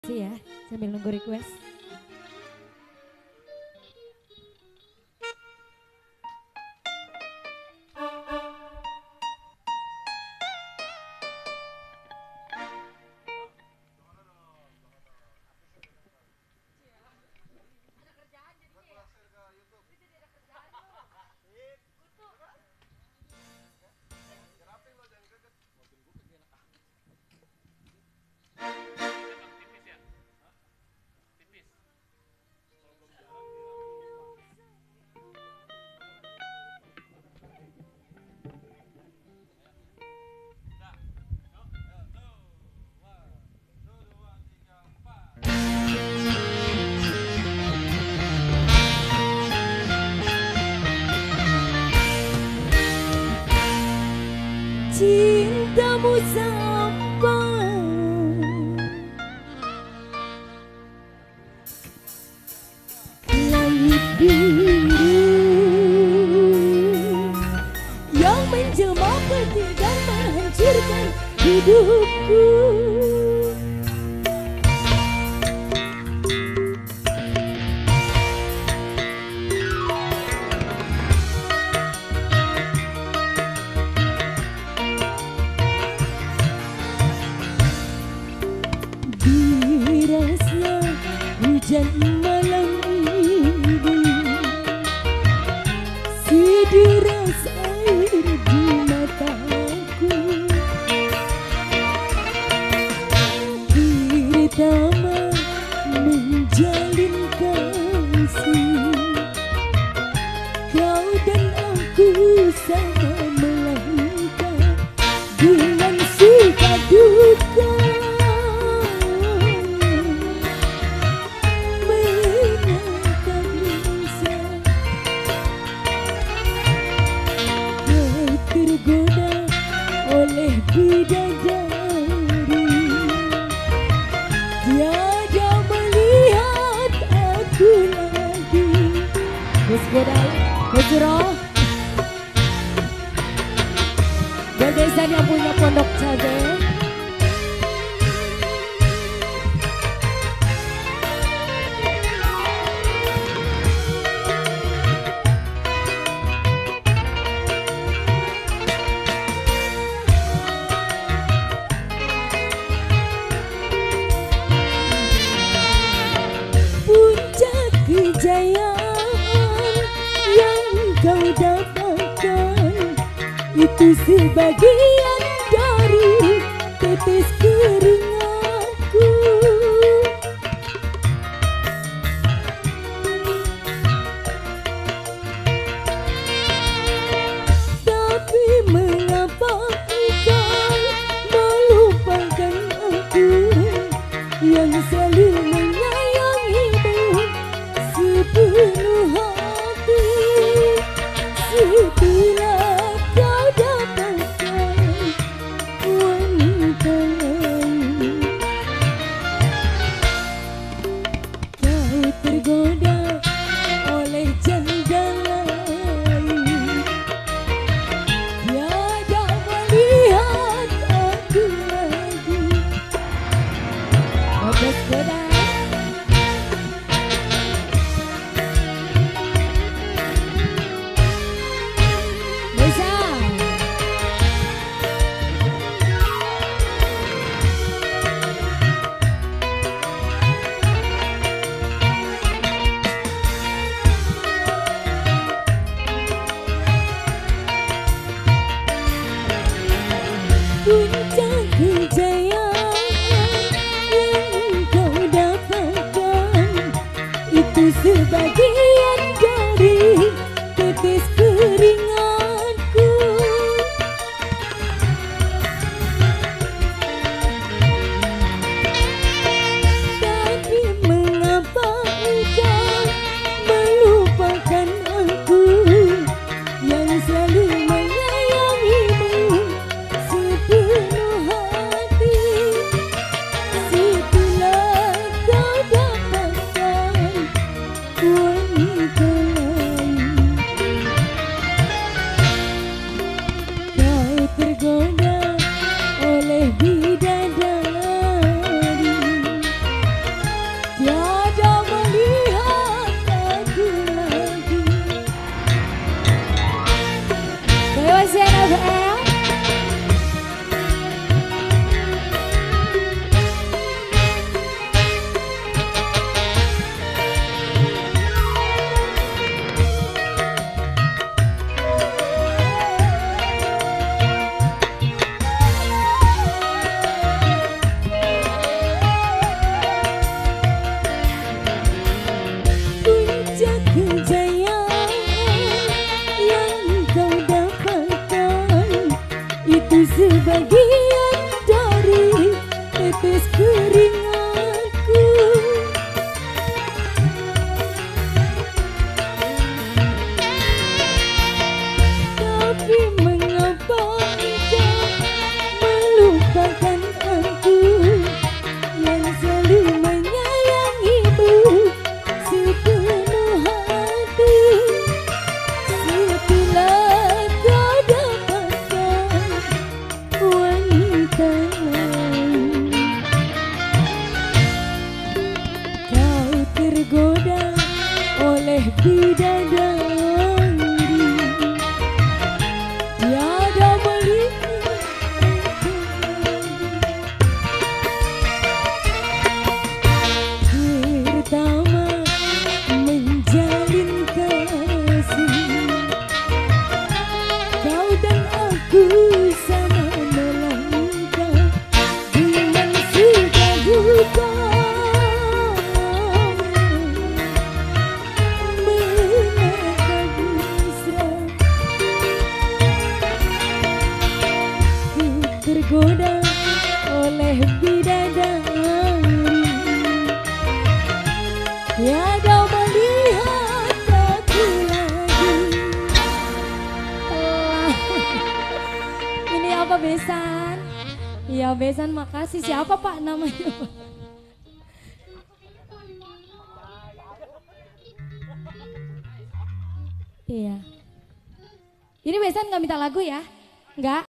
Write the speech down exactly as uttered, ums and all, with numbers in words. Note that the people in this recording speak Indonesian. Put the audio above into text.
Sih ya, sambil nunggu request. Cintamu sampai langit biru yang menjelma peti dan menghancurkan hidupku. Derasnya hujan malam ini, sederas air di mataku. Pertama menjalin kasih, kau dan aku sama melangkah dengan suka duka. Tergoda oleh bidadari, tiada melihat aku lagi. Gus Godai, Gus Juro, Bedesan yang punya pondok cabe. Kejayaan yang kau dapatkan itu sebagian dari tetes keringatku. Tapi mengapa engkau melupakan aku yang selalu menyayangimu sepenuh hati? Setelah kau dapatkan wanita lain, kau tergoda oleh janda lain, tiada melihat aku lagi. Gus Godai. Puncak kejayaan yang kau dapatkan itu sebagian dari tetes keringatku. Tapi mengapa engkau melupakan aku yang selalu menyayangimu sepenuh hati? Setelah kau dapatkan wanita lain, bidadari tiada melihat pertama menjalin kasih kau dan aku sama melangkah dengan suka duka tergoda oleh bidadari tiada melihat aku lagi. Oh. Ini apa Besan? Iya Besan, makasih. Siapa Pak namanya? Iya. Ini Besan nggak minta lagu ya? Nggak?